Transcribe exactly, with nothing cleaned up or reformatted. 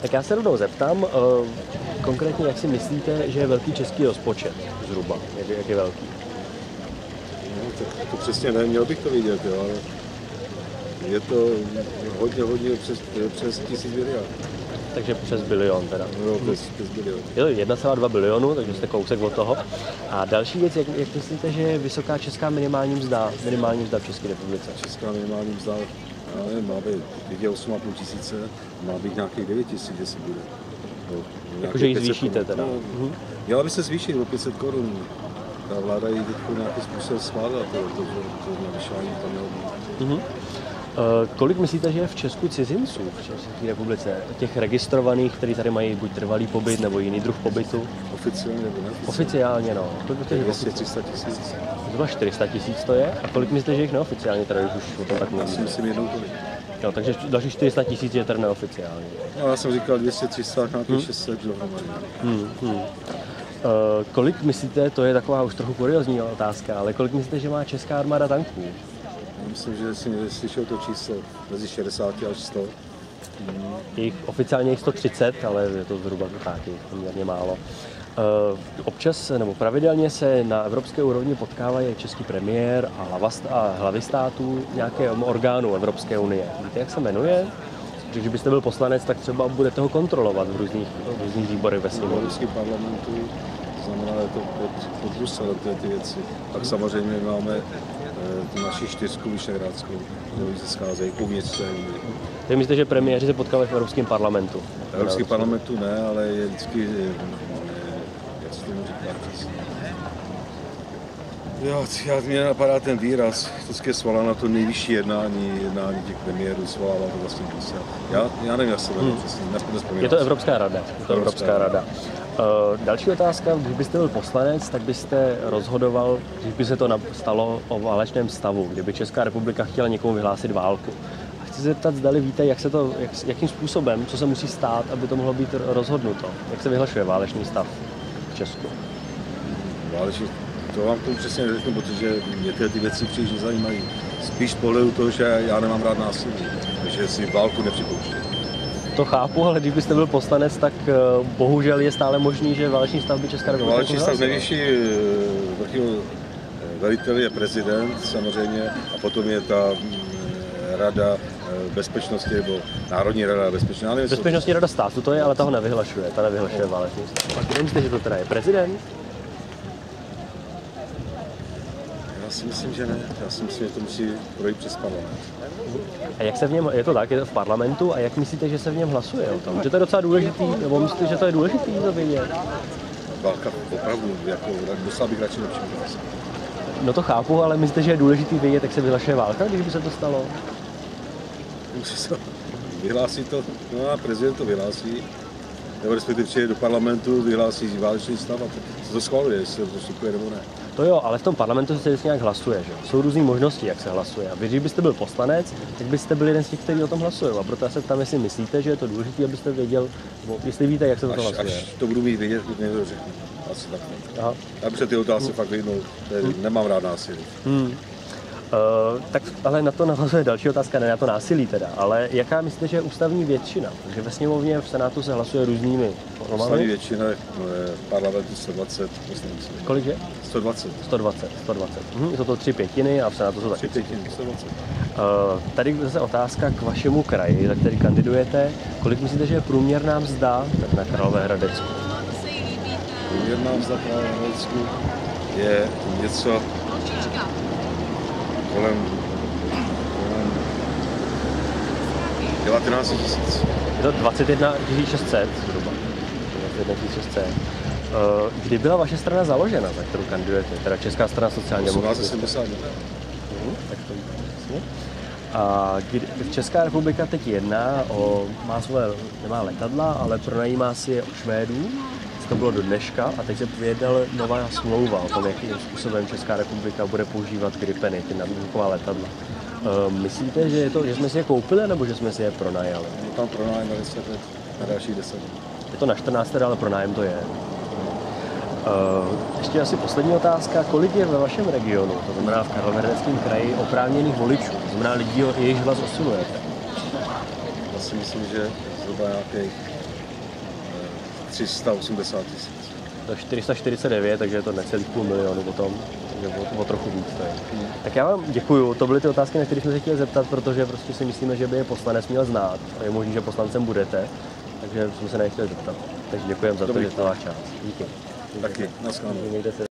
Tak já se rovnou zeptám, konkrétně jak si myslíte, že je velký český rozpočet zhruba, jak, jak je velký? No, to, to přesně nevím, měl bych to vidět, jo, ale je to hodně, hodně přes, přes tisíc miliard. Takže přes bilion teda. No, přes, přes bilion. Je to jedna celá dva bilionu, takže jste kousek od toho. A další věc, jak, jak myslíte, že je vysoká česká minimální mzda, minimální mzda v České republice? Česká minimální mzda, já nevím, má být, teď je osm a půl tisíce, má být nějakých devět tisíc, jestli bude. Jakože ji zvýšíte teda? No, uh-huh. Měla by se zvýšit o pět set korun. Ta vláda ji teď nějaký způsob schválila, to, to, to, to navyšování tam mělo být. Uh-huh. Uh, kolik myslíte, že je v Česku cizinců v České republice? Těch registrovaných, kteří tady mají buď trvalý pobyt nebo jiný druh pobytu? Oficiálně nebo neoficiálně? Oficiálně, no. dvě stě až tři sta tisíc. Zhruba čtyři sta tisíc to je. A kolik myslíte, že jich neoficiálně tady už o tom tak mluví? Já si myslím jednou tolik. Jo, takže další čtyři sta tisíc je tady neoficiálně. No, já jsem říkal dvě stě, tři sta, nějakých hmm. šest set dohromady. Hmm, hmm. Uh, kolik myslíte, to je taková už trochu kuriozní otázka, ale kolik myslíte, že má česká armáda tanků? Myslím, že jsem slyšel to číslo mezi šedesát až sto. Hmm. Jejich oficiálně jich sto třicet, ale je to zhruba taky poměrně málo. Uh, občas nebo pravidelně se na evropské úrovni potkávají český premiér a, hlava, a hlavy států nějakého orgánu Evropské unie. Víte, jak se jmenuje? Když byste byl poslanec, tak třeba budete ho kontrolovat v různých, v různých výborech ve sněmovně. V Evropském parlamentu, to znamená, je to pod, pod Bruselem ty, ty věci. Tak samozřejmě máme e, tu naši čtyřku vyšehradskou, kterou se scházejí uvnitř té unie. Vy myslíte, že premiéři se potkávají v Evropském parlamentu? V Evropském parlamentu ne, ale je vždycky, jak se tomu říká přesně. Jo, já, mě napadá ten výraz, vždycky je svoláno to nejvyšší jednání, jednání těch premiérů, svolává to vlastně Brusel. Já, já nevím, jak se jmenuje hmm. přesně, nespomínám. Je to Evropská rada. Je to Evropská, Evropská rada. Uh, další otázka, když byste byl poslanec, tak byste rozhodoval, když by se to stalo o válečném stavu, kdyby Česká republika chtěla někomu vyhlásit válku. A chci se zeptat, zdali víte, jak se to, jak, jakým způsobem, co se musí stát, aby to mohlo být rozhodnuto. Jak se vyhlašuje válečný stav v Česku? Válečný To vám tomu přesně neřeknu, protože mě ty věci příliš nezajímají. Spíš pohledu toho, že já nemám rád násilí, takže si válku nepřipouštím. To chápu, ale když byste byl poslanec, tak uh, bohužel je stále možný, že válečný stav by Česká republika... Válečný stav nejvyšší vrchního veliteli je prezident samozřejmě a potom je ta rada bezpečnosti nebo Národní rada bezpečnosti. Bezpečnostní rada státu to je, ale ta ho nevyhlašuje, ta nevyhlašuje válečný stav. A kdo myslíte, že to teda je prezident? Já si myslím, že ne. Já si myslím, že to musí projít přes parlament. A jak se v něm, je to tak, je to v parlamentu, a jak myslíte, že se v něm hlasuje o tom? Že to je docela důležitý, nebo myslíte, že to je důležitý to vědět? Válka opravdu, jako dostal bych radši lepší hlas. No to chápu, ale myslíte, že je důležitý vědět, jak se vyhlašuje válka, když by se to stalo? Musí se vyhlásí to, no a prezident to vyhlásí, nebo respektive přijde do parlamentu, vyhlásí válečný stav a to, to schvaluje, jestli to postupuje nebo ne. To jo, ale v tom parlamentu se vždycky nějak hlasuje, že? Jsou různé možnosti, jak se hlasuje. A vy, když byste byl poslanec, tak byste byl jeden z těch, kteří o tom hlasují. A proto já se tam, jestli myslíte, že je to důležité, abyste věděl, nebo jestli víte, jak se to až, hlasuje. Až to budu mít vědět, někdo řekne. Asi tak. Aha. Já bych se ty otázky hmm. fakt vyhnul, hmm. nemám rád násilí. Hmm. Uh, tak ale na to navazuje další otázka, ne na to násilí teda, ale jaká myslíte, že je ústavní většina? Protože ve sněmovně, v Senátu se hlasuje různými formami. Ústavní většina je v parlamentu sto dvacet poslanců. Kolik je? sto dvacet. sto dvacet, sto dvacet. Mhm, jsou to tři pětiny a v Senátu jsou taky tři pětiny, sto dvacet. Uh, tady zase otázka k vašemu kraji, za který kandidujete. Kolik myslíte, že je průměrná mzda na Královéhradecku? Průměrná mzda v Královéhradecku je něco kolem, kolem devatenáct tisíc. Je to dvacet jedna tisíc šest set zhruba. dvacet jedna tisíc šest set. Kdy byla vaše strana založena, za kterou kandidujete? Teda Česká strana sociální demokracie? osmnáct set sedmdesát. Uh, tak to je. A kdy, Česká republika teď jedná o, má svoje, nemá letadla, ale pronajímá si je u Švédů. To bylo do dneška a teď se vyjednala nová smlouva o tom, jakým způsobem Česká republika bude používat Gripeny, ty nadvýková letadla. Uh, myslíte, že, je to, že jsme si je koupili, nebo že jsme si je pronajali? Je tam pronájem na deset let, na další deset let. Je to na čtrnáct let, ale pronájem to je. Uh, ještě asi poslední otázka. Kolik je ve vašem regionu, to znamená v Karlovarském kraji, oprávněných voličů, to znamená lidí, jejichž hlas osilujete? Já si myslím, že zhruba nějakých tři sta osmdesát tisíc. To je čtyři sta čtyřicet devět, takže je to necelých půl milionu potom, takže o, o trochu víc to je. Hmm. Tak já vám děkuju, to byly ty otázky, na které jsme se chtěli zeptat, protože prostě si myslíme, že by je poslanec měl znát a je možný, že poslancem budete, takže jsme se nechtěli zeptat. Takže děkujeme za to, že to váš čas. Díky. Taky, naschledanou.